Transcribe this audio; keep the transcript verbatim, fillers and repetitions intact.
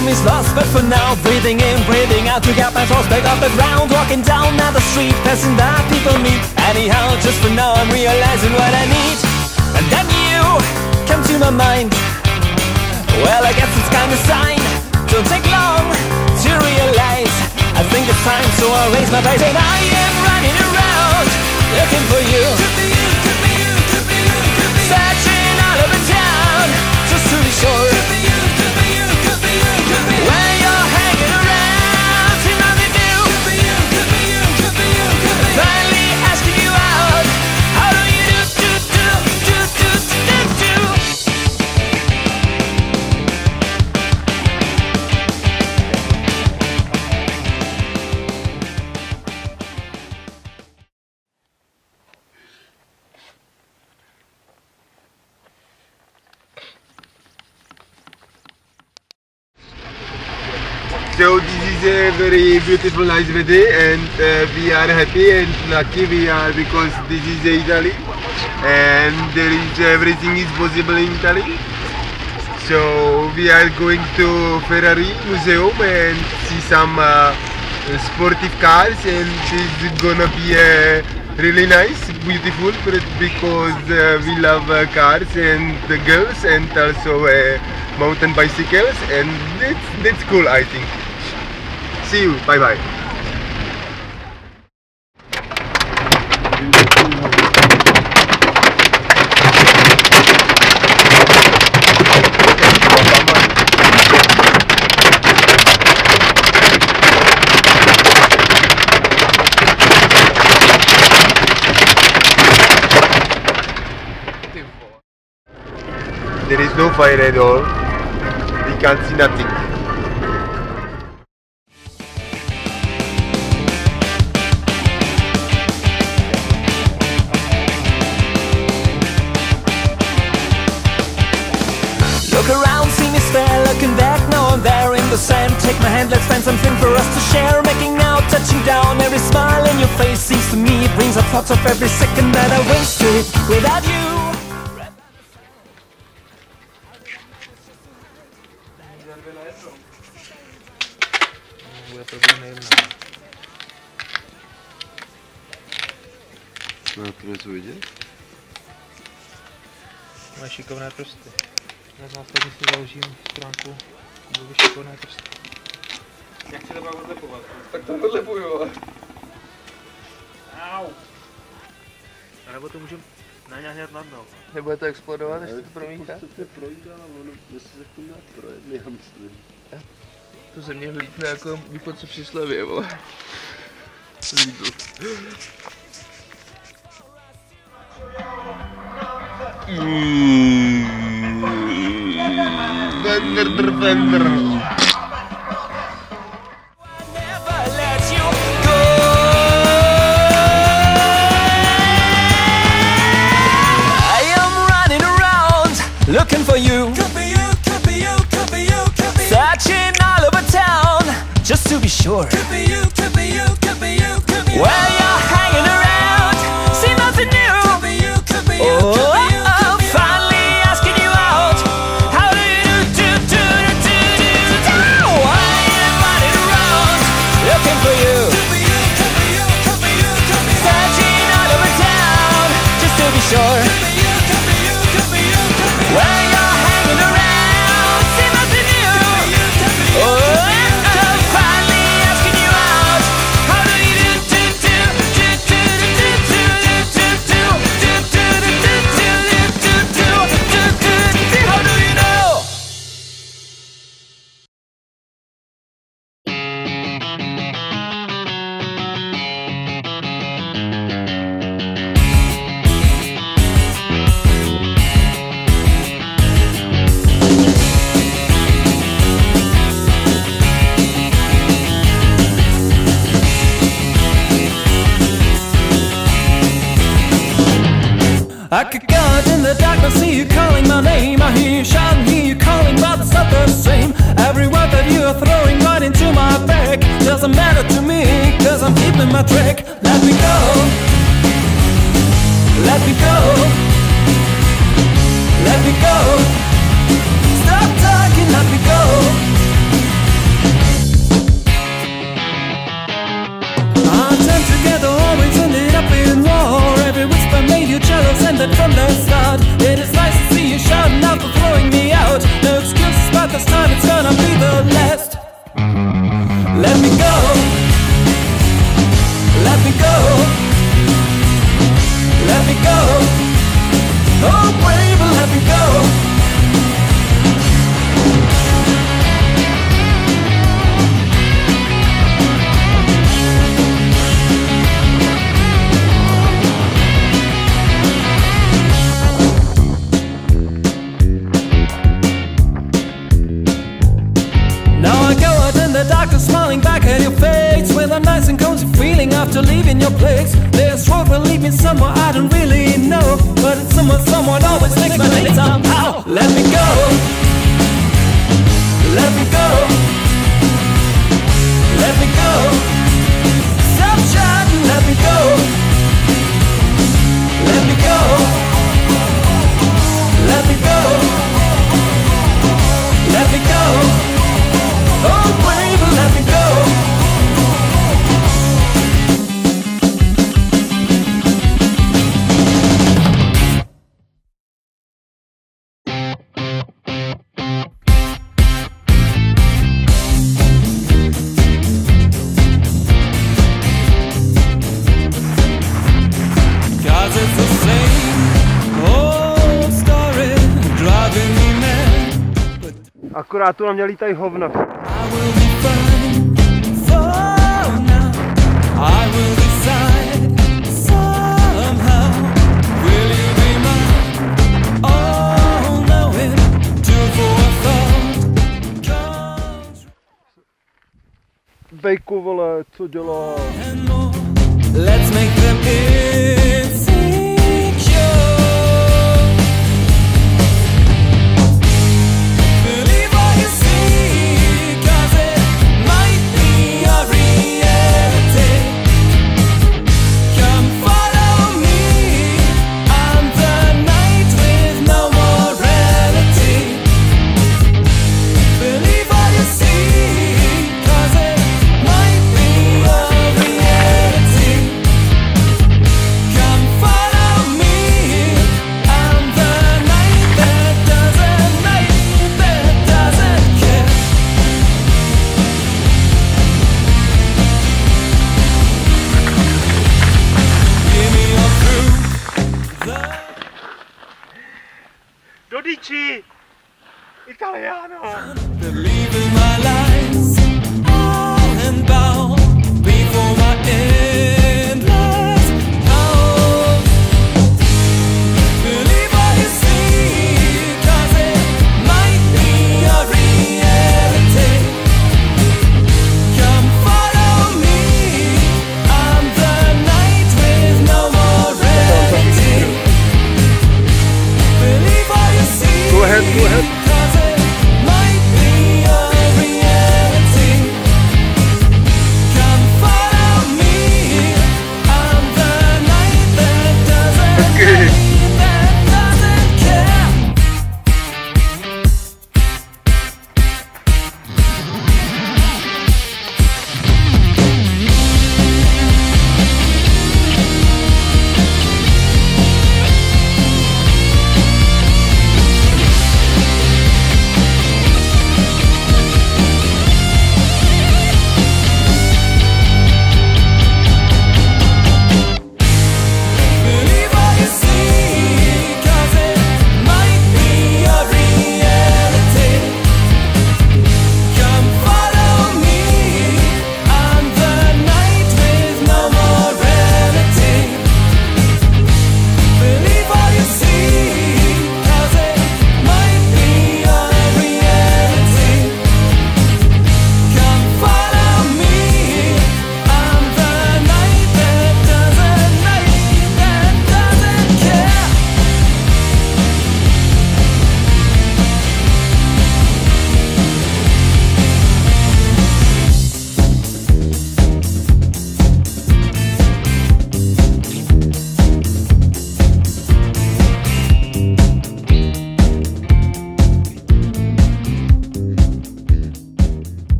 time is lost, but for now, breathing in, breathing out to get my thoughts back up the ground. Walking down down the street, passing by people meet. Anyhow, just for now, I'm realizing what I need. And then you come to my mind. Well, I guess it's kind of sign. Don't take long to realize. I think it's time, so I raise my face and I am running around looking for you. Could be you, could be you, could be you, could be you. Searching all over town just to be sure. Could be you, could be you, could be you, could be you. When you're hanging around, see nothing new. Could be you, could be you, could be you, could be you. Finally asking you out. How do you do, do, do, do, do, do, do? So this is a very beautiful, nice weather, and uh, we are happy and lucky we are because this is Italy, and there is everything is possible in Italy. So we are going to Ferrari Museum and see some uh, sportive cars, and this is gonna be uh, really nice, beautiful, because uh, we love uh, cars and the girls, and also uh, mountain bicycles, and that's, that's cool, I think. See you, bye bye. There is no fire at all. We can't see nothing. Look around, see me stare, looking back now and there in the sand. Take my hand, let's find something for us to share. Making out, touching down, every smile in your face seems to me it brings up thoughts of every second that I wasted without you. Moje šikovné prsty. Já následně si založím stránku Kubovi šikovné prsty. Jak si to mám odlepovat? Tak to odlepuju, ale. Au! A nebo to můžeme na ně hned na dno. Nebude to explodovat, než to promítá? To se projde, ale ono se to nějak projedne, já myslím. To ze mě hlípne jako východce při slevě, vole. Lídl. Fender, Fender. Looking for you. Could be you, could be you, could be you, could be you. Searching all over town, just to be sure. Could be you, could be you, could be you, could be you. Where you're hanging around, see nothing new. Could be you, could be you, oh, could be you, could be you. Finally asking you out. How do you do, do, do, do, do, do? I am running around, looking for you. Could be you, could be you, could be you, could be you. Searching all over town, just to be sure. Where you're hanging around, see nothing new. Oh, I'm finally asking you out. How do you do, do, do, do, do, do, do, do, do, do, do, do, do, do, do, how do you know? I could go out in the darkness, see you calling my name. I hear you shouting, hear you calling, but it's not the same. Every word that you are throwing right into my back doesn't matter to me, cause I'm keeping my track. Let me go, let me go, let me go. Stop talking, let me go. time together always ended up in war. Every whisper made you jealous, and that from the start. It is nice to see you shouting out for throwing me out. No excuses, but this time it's gonna be the last. Let me go. Let me go. Let me go. Oh, baby, let me go. Smiling back at your face with a nice and cozy feeling after leaving your place. This road will lead me somewhere I don't really know, but it's somewhere someone always makes my late somehow. Let me go. Let me go. Let me go. Stop shouting, let me go. Let me go. Let me go. Let me go. Oh, baby, let me go. Cause it's the same old story driving me mad. Akorát tu na mě lítají hovna. I will be fine for now. I will decide somehow. Will you be mine? Oh, knowing two for a thought comes. Bejku, vole, co dělá? And more. Let's make them insecure. Believe what you see, 'cause it might be a reality. Come follow me. I'm the night with no morality. Believe what you see, 'cause it might be a reality. Come follow me. I'm the night that doesn't, night that doesn't care. Give me your truth. The Dodici! Italiano! Believe in my life.